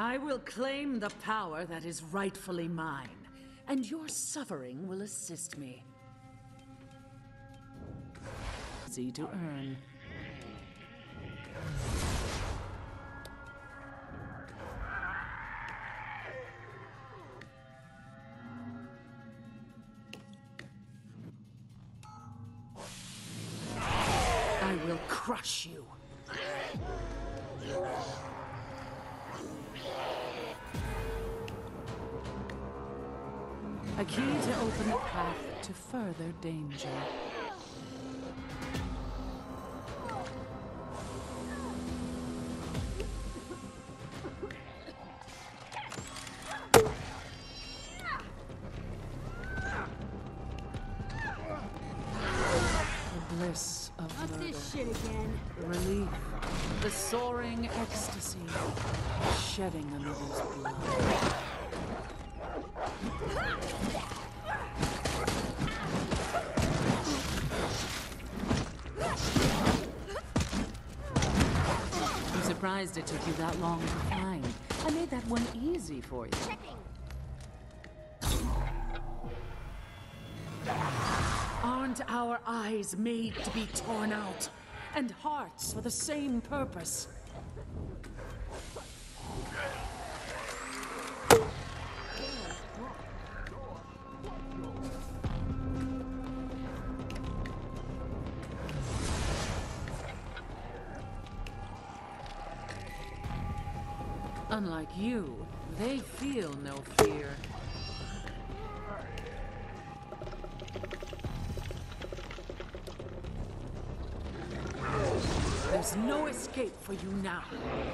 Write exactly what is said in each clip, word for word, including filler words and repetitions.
I will claim the power that is rightfully mine, and your suffering will assist me. Easy to earn. I will crush you. A key to open the path to further danger. The bliss of What's murder. this shit again? The relief. The soaring ecstasy. Shedding another's blood. I'm surprised it took you that long to find. I made that one easy for you. Aren't our eyes made to be torn out? And hearts for the same purpose? Unlike you, they feel no fear. There's no escape for you now.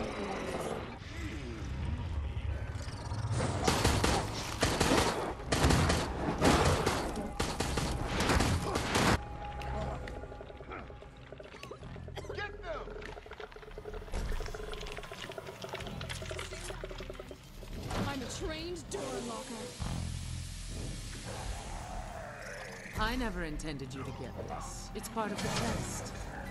I'm a trained door unlocker. I never intended you to get this. It's part of the test.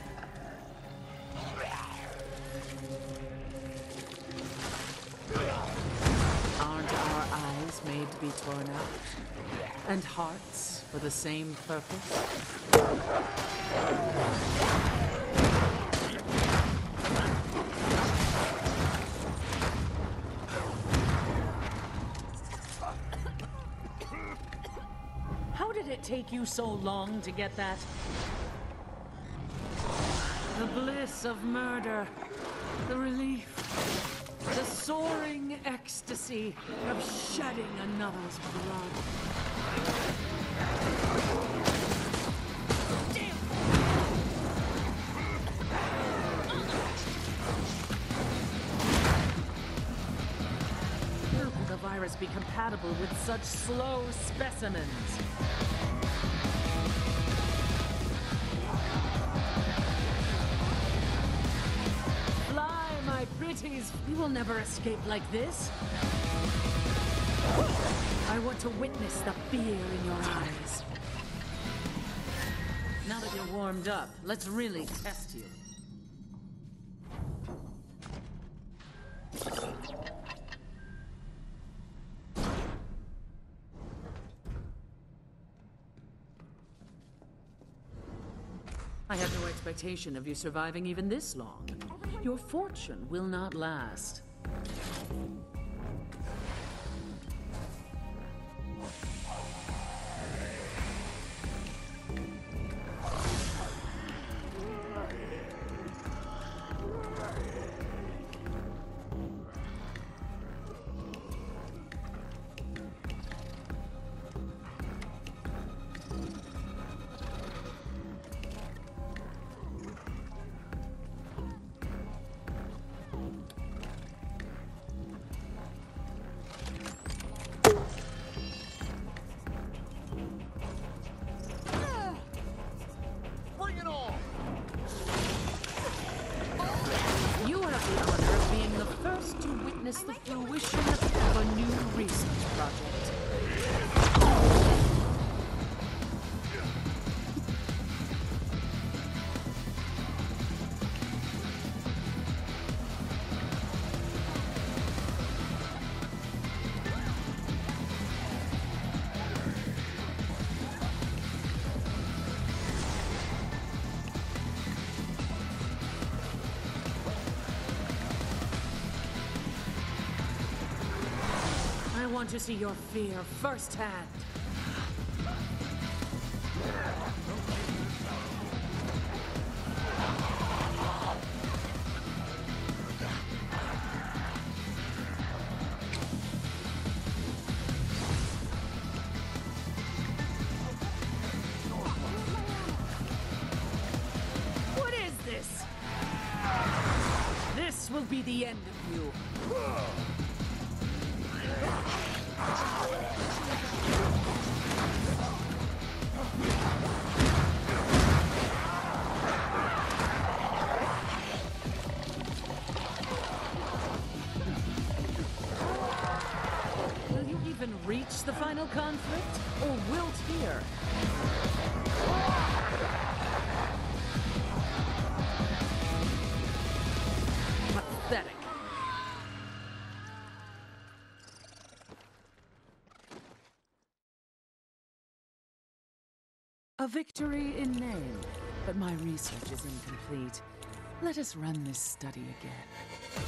Aren't our eyes made to be torn out? And hearts for the same purpose? How did it take you so long to get that? The bliss of murder, the relief, the soaring ecstasy of shedding another's blood. Damn! How could the virus be compatible with such slow specimens? Pretties, we will never escape like this. I want to witness the fear in your eyes. Now that you're warmed up, let's really test you. I had no expectation of you surviving even this long. Your fortune will not last. The fruition of a new research project. want to see your fear firsthand. What is this? This will be the end of you. Will you even reach the final conflict, or wilt here? Pathetic. A victory in name, but my research is incomplete. Let us run this study again.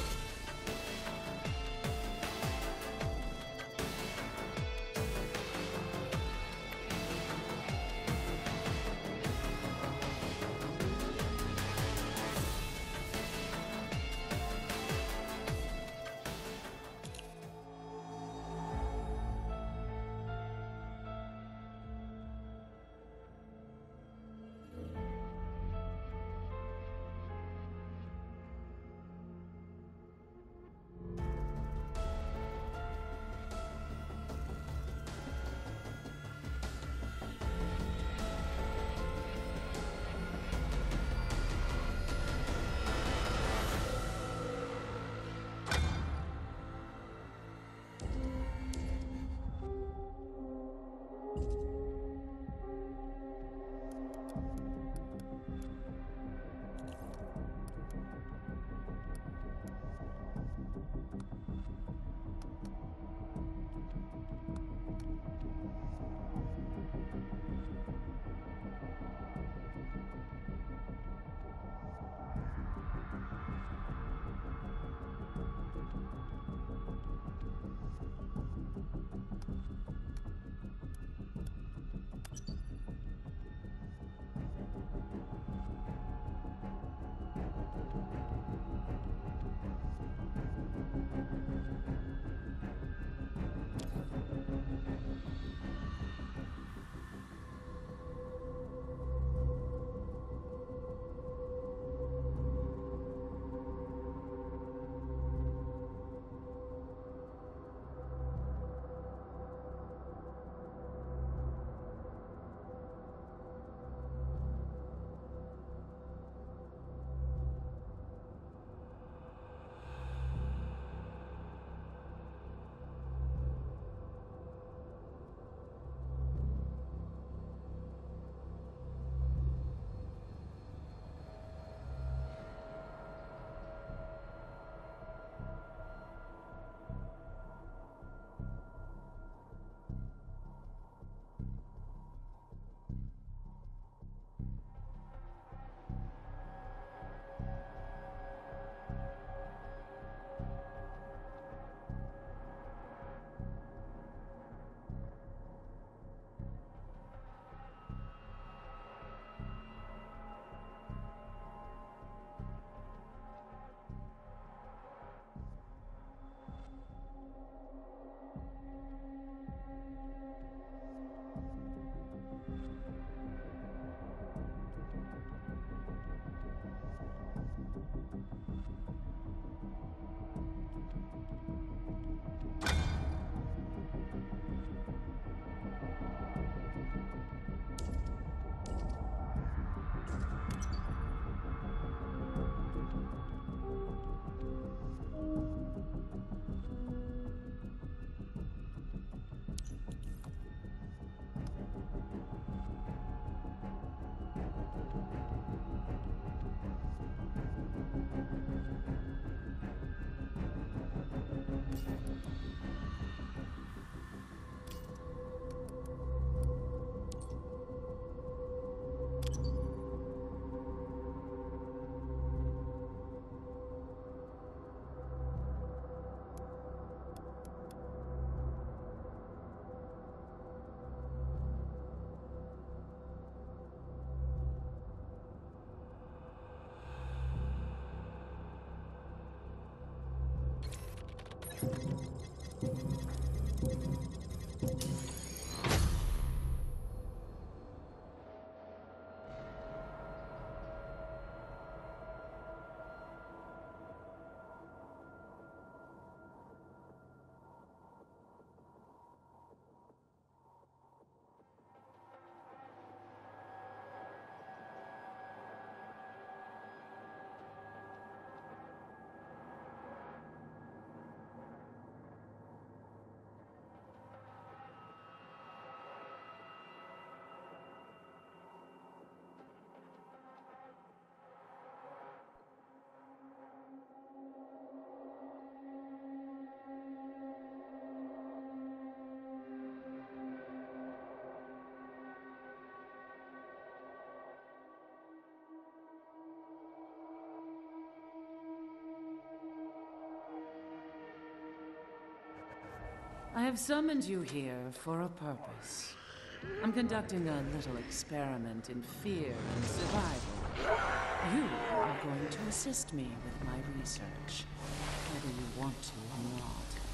I have summoned you here for a purpose. I'm conducting a little experiment in fear and survival. You are going to assist me with my research, whether you want to or not.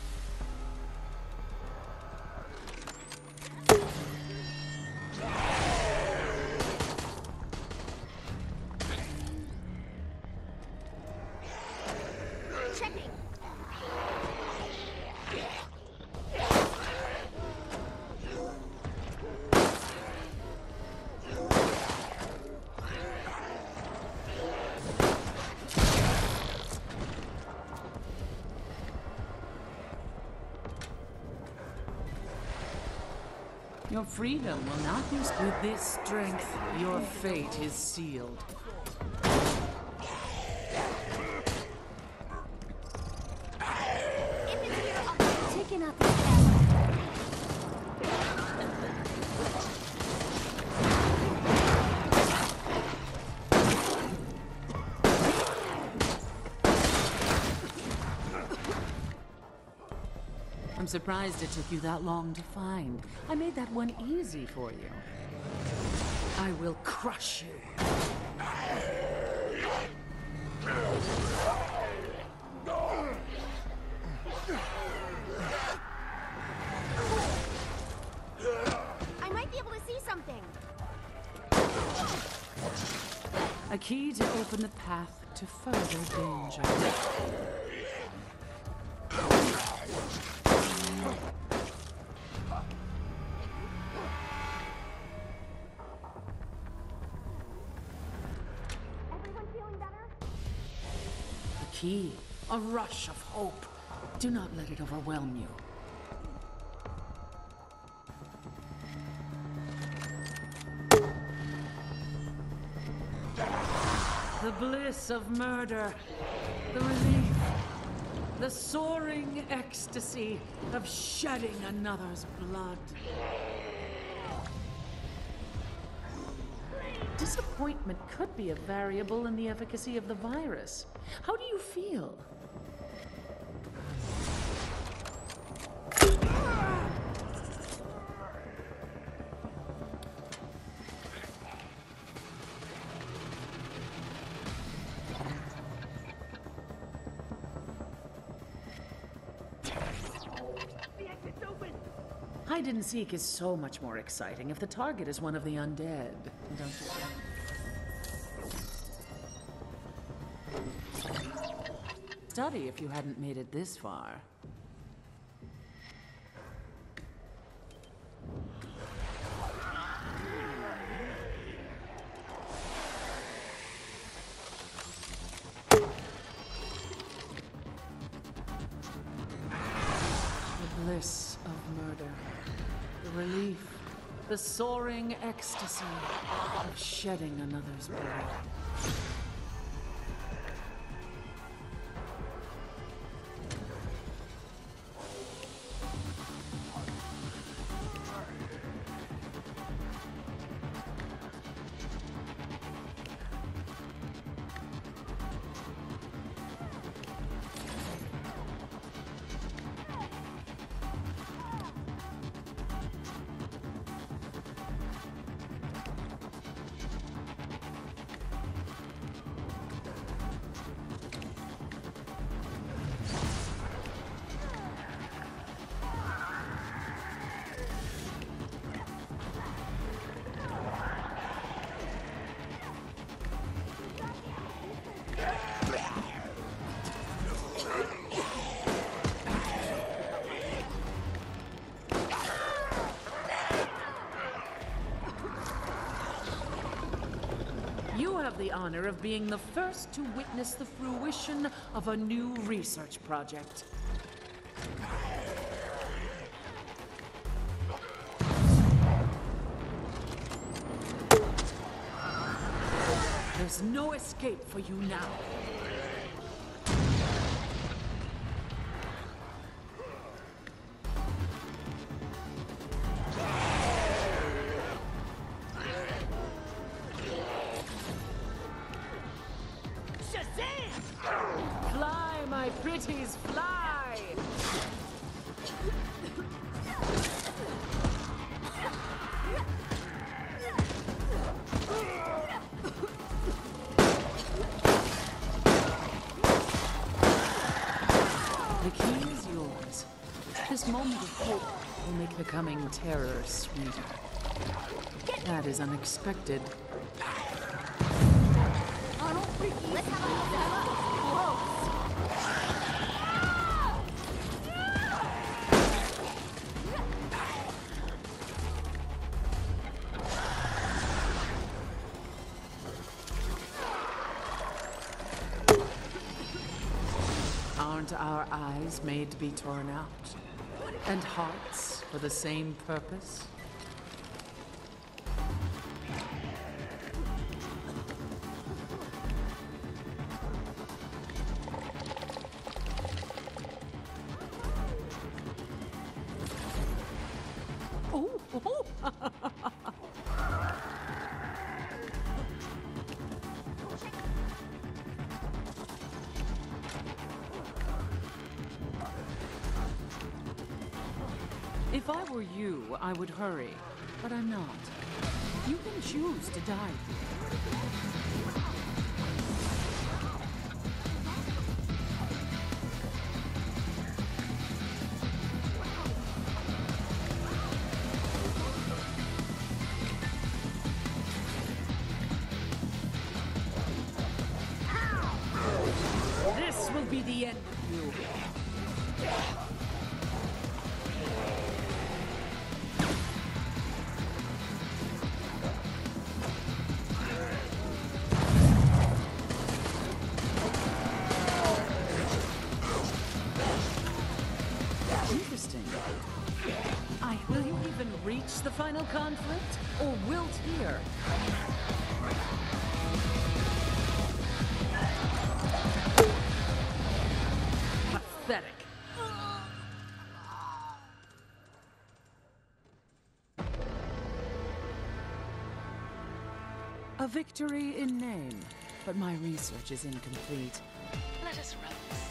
Your freedom will not be with this strength. Your fate is sealed. Taking out the camera. I'm surprised it took you that long to find. I made that one easy for you. I will crush you. I might be able to see something. A key to open the path to further danger. Key, a rush of hope. Do not let it overwhelm you. The bliss of murder, the relief, the soaring ecstasy of shedding another's blood. Disappointment could be a variable in the efficacy of the virus. How do you feel? Hide and seek is so much more exciting if the target is one of the undead, don't you think? Study if you hadn't made it this far. The bliss of murder, the relief, the soaring ecstasy of shedding another's blood. honor of being the first to witness the fruition of a new research project. There's no escape for you now. Fly, my pretties, fly! The key is yours. This moment of hope will make the coming terror sweeter. That is unexpected. Let's have a look. Aren't our eyes made to be torn out? And hearts for the same purpose? Oh, oh. If I were you, I would hurry, but I'm not. You can choose to die here. This will be the end of you. Interesting. I will you even reach the final conflict, or wilt here? Pathetic. A victory in name, but my research is incomplete. Let us run.